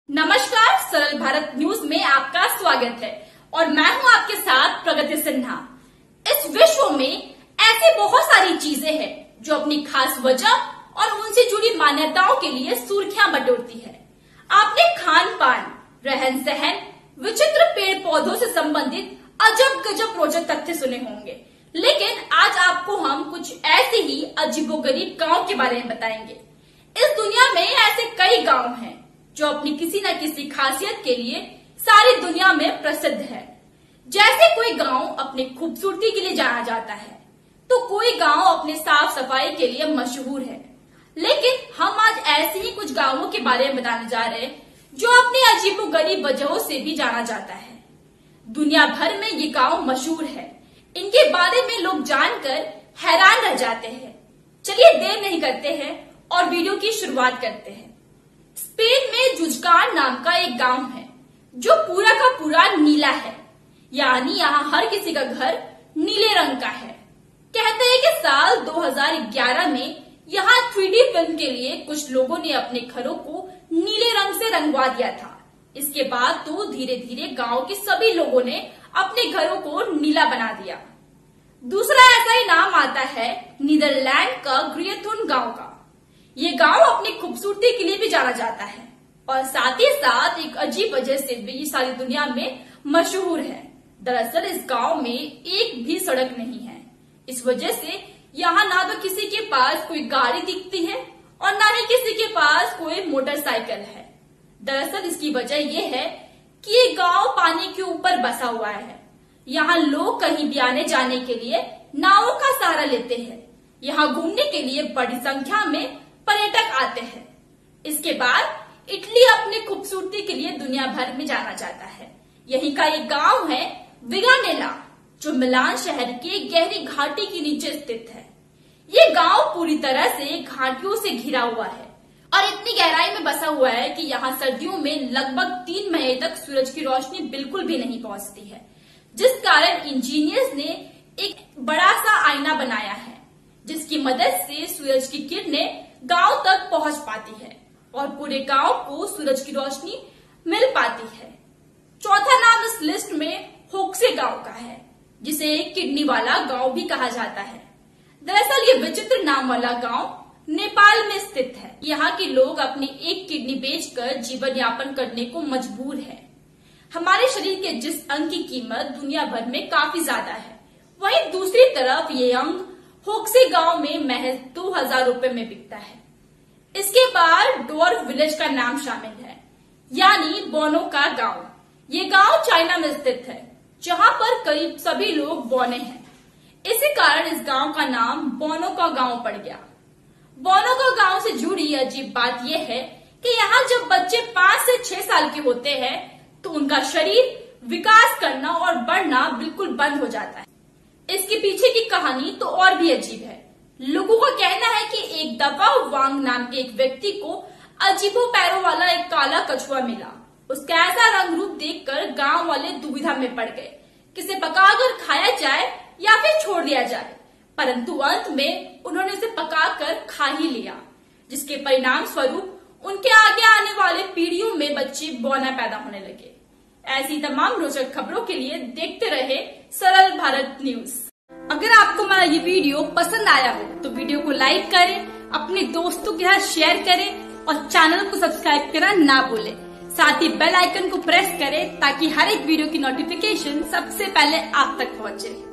नमस्कार, सरल भारत न्यूज में आपका स्वागत है और मैं हूं आपके साथ प्रगति सिन्हा। इस विश्व में ऐसी बहुत सारी चीजें हैं जो अपनी खास वजह और उनसे जुड़ी मान्यताओं के लिए सुर्खियां बटोरती है। आपने खान पान, रहन सहन, विचित्र पेड़ पौधों से संबंधित अजब गजब रोचक तथ्य सुने होंगे, लेकिन आज आपको हम कुछ ऐसे ही अजीबोगरीब गांव के बारे में बताएंगे। इस दुनिया में ऐसे कई गांव हैं जो अपनी किसी न किसी खासियत के लिए सारी दुनिया में प्रसिद्ध है। जैसे कोई गांव अपनी खूबसूरती के लिए जाना जाता है, तो कोई गांव अपने साफ सफाई के लिए मशहूर है। लेकिन हम आज ऐसे ही कुछ गांवों के बारे में बताने जा रहे हैं जो अपनी अजीबोगरीब वजहों से भी जाना जाता है। दुनिया भर में ये गांव मशहूर है, इनके बारे में लोग जानकर हैरान रह जाते हैं। चलिए देर नहीं करते हैं और वीडियो की शुरुआत करते हैं। स्पेन में जुजकान नाम का एक गांव है जो पूरा का पूरा नीला है, यानी यहाँ हर किसी का घर नीले रंग का है। कहते हैं कि साल 2011 में यहाँ 3D फिल्म के लिए कुछ लोगों ने अपने घरों को नीले रंग से रंगवा दिया था। इसके बाद तो धीरे धीरे गांव के सभी लोगों ने अपने घरों को नीला बना दिया। दूसरा ऐसा ही नाम आता है नीदरलैंड का ग्रियथुन गांव का। ये गांव अपनी खूबसूरती के लिए भी जाना जाता है और साथ ही साथ एक अजीब वजह से भी सारी दुनिया में मशहूर है। दरअसल इस गांव में एक भी सड़क नहीं है। इस वजह से यहाँ ना तो किसी के पास कोई गाड़ी दिखती है और ना ही किसी के पास कोई मोटरसाइकिल है। दरअसल इसकी वजह यह है कि ये गांव पानी के ऊपर बसा हुआ है। यहाँ लोग कहीं भी आने जाने के लिए नावों का सहारा लेते हैं। यहाँ घूमने के लिए बड़ी संख्या में पर्यटक आते हैं। इसके बाद इटली अपनी खूबसूरती के लिए दुनिया भर में जाना जाता है। यहीं का एक गांव है विगानेला, जो मिलान शहर के गहरी घाटी के नीचे स्थित है। ये गांव पूरी तरह से घाटियों से घिरा हुआ है और इतनी गहराई में बसा हुआ है कि यहाँ सर्दियों में लगभग 3 महीने तक सूरज की रोशनी बिल्कुल भी नहीं पहुंचती है, जिस कारण इंजीनियर्स ने एक बड़ा सा आईना बनाया है जिसकी मदद से सूरज की किरणें गांव तक पहुंच पाती है और पूरे गांव को सूरज की रोशनी मिल पाती है। चौथा नाम इस लिस्ट में होक्से गांव का है, जिसे एक किडनी वाला गांव भी कहा जाता है। दरअसल ये विचित्र नाम वाला गांव नेपाल में स्थित है। यहाँ के लोग अपनी एक किडनी बेचकर जीवन यापन करने को मजबूर है। हमारे शरीर के जिस अंग की कीमत दुनिया भर में काफी ज्यादा है, वहीं दूसरी तरफ ये अंग होक्से गांव में महज 2000 रुपए में बिकता है। इसके बाद डोर्फ विलेज का नाम शामिल है, यानी बोनो का गांव। ये गांव चाइना में स्थित है, जहां पर करीब सभी लोग बोने हैं। इसी कारण इस गांव का नाम बोनो का गांव पड़ गया। बोनो का गांव से जुड़ी अजीब बात यह है कि यहाँ जब बच्चे 5 से 6 साल के होते हैं तो उनका शरीर विकास करना और बढ़ना बिल्कुल बंद हो जाता है। इसके पीछे की कहानी तो और भी अजीब है। लोगों का कहना है कि एक दफा वांग नाम के एक व्यक्ति को अजीबो पैरों वाला एक काला कछुआ मिला। उसका ऐसा रंग रूप देखकर गांव वाले दुविधा में पड़ गए, किसे पकाकर खाया जाए या फिर छोड़ दिया जाए। परंतु अंत में उन्होंने उसे पकाकर खा ही लिया, जिसके परिणाम स्वरूप उनके आगे आने वाले पीढ़ियों में बच्चे बौना पैदा होने लगे। ऐसी तमाम रोचक खबरों के लिए देखते रहे सरल भारत न्यूज। अगर आपको हमारा ये वीडियो पसंद आया हो तो वीडियो को लाइक करें, अपने दोस्तों के साथ शेयर करें और चैनल को सब्सक्राइब करना ना भूलें। साथ ही बेल आइकन को प्रेस करें ताकि हर एक वीडियो की नोटिफिकेशन सबसे पहले आप तक पहुंचे।